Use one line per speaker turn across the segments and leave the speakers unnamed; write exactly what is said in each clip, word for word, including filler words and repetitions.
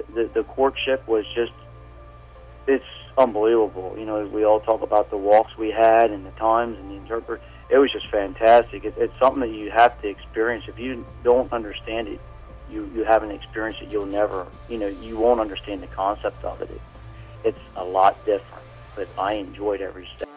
the, the courtship was just, it's unbelievable. You know, we all talk about the walks we had and the times and the interpret. It was just fantastic. It, it's something that you have to experience. If you don't understand it, you, you haven't experienced it, you'll never, you know, you won't understand the concept of it. it. It's a lot different, but I enjoyed every step.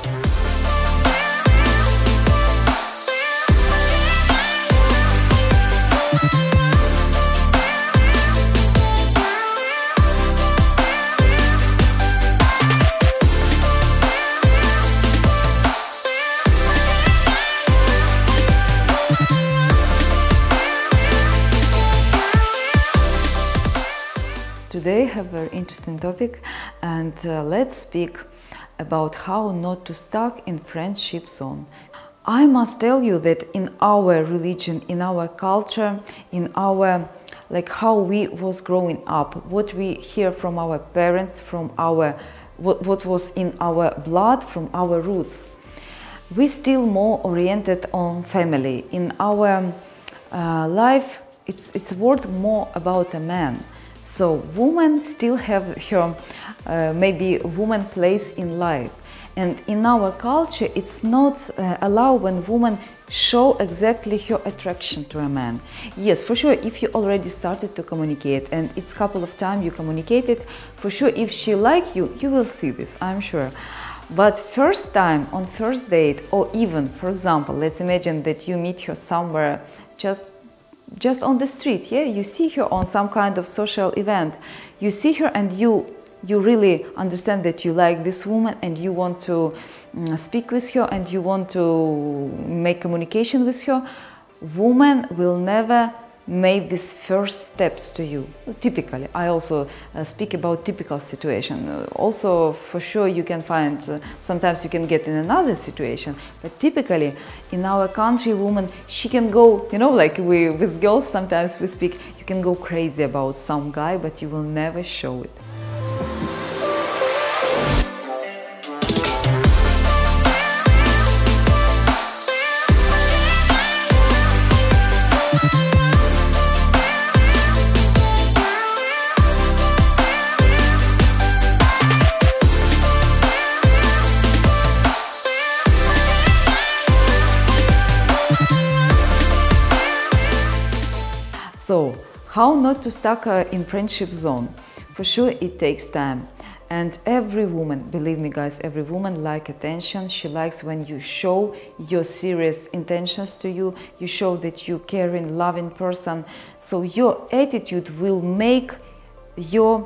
Today I have a very interesting topic, and uh, let's speak about how not to stuck in friendship zone. I must tell you that in our religion, in our culture, in our like how we was growing up, what we hear from our parents, from our what, what was in our blood, from our roots, we still more oriented on family. In our uh, life, it's it's word more about a man. So women still have her, uh, maybe woman place in life. And in our culture, it's not uh, allowed when woman show exactly her attraction to a man. Yes, for sure, if you already started to communicate and it's a couple of times you communicated, for sure, if she like you, you will see this, I'm sure. But first time, on first date, or even, for example, let's imagine that you meet her somewhere just just on the street, yeah, you see her on some kind of social event, you see her and you you really understand that you like this woman and you want to um, speak with her and you want to make communication with her. Woman will never make these first steps to you. Typically, I also uh, speak about typical situation. Uh, also, for sure, you can find, uh, sometimes you can get in another situation, but typically, in our country, woman, she can go, you know, like we, with girls, sometimes we speak, you can go crazy about some guy, but you will never show it. So, how not to stuck uh, in friendship zone? For sure, it takes time. And every woman, believe me guys, every woman likes attention. She likes when you show your serious intentions to you, you show that you caring, loving person. So your attitude will make your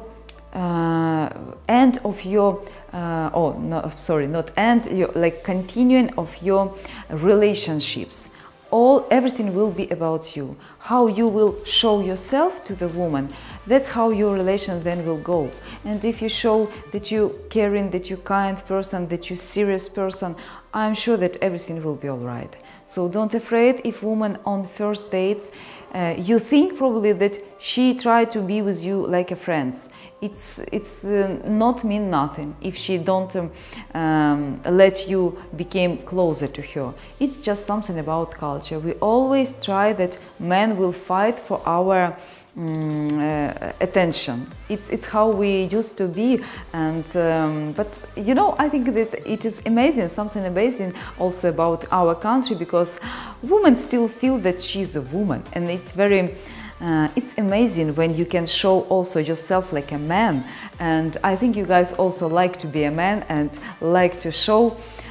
uh, end of your, uh, oh, no, sorry, not end, your, like continuing of your relationships. All, everything will be about you, how you will show yourself to the woman. That's how your relation then will go. And if you show that you caring, that you kind person, that you serious person, I'm sure that everything will be all right. So don't afraid if woman on first dates, uh, you think probably that she tried to be with you like a friend. It's, it's uh, not mean nothing if she don't um, um, let you become closer to her. It's just something about culture. We always try that men will fight for our Um, uh, attention. It's, it's how we used to be, and um, but you know, I think that it is amazing, something amazing also about our country, because women still feel that she's a woman, and it's very uh, it's amazing when you can show also yourself like a man. And I think you guys also like to be a man and like to show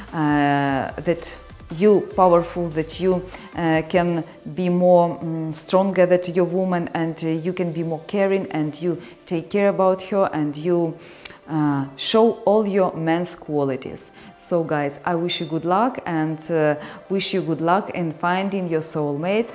uh, that you powerful, that you uh, can be more um, stronger than your woman, and uh, you can be more caring, and you take care about her, and you uh, show all your men's qualities. So guys, I wish you good luck, and uh, wish you good luck in finding your soulmate.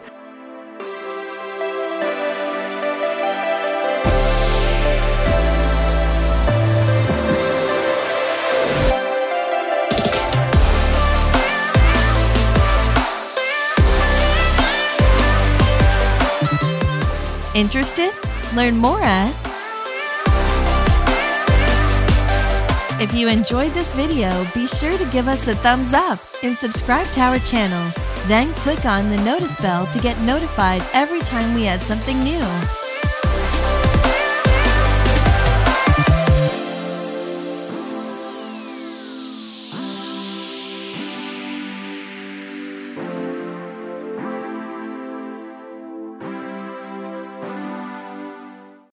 Interested? Learn more at... If you enjoyed this video, be sure to give us a thumbs up and subscribe to our channel. Then click on the notice bell to get notified every time we add something new.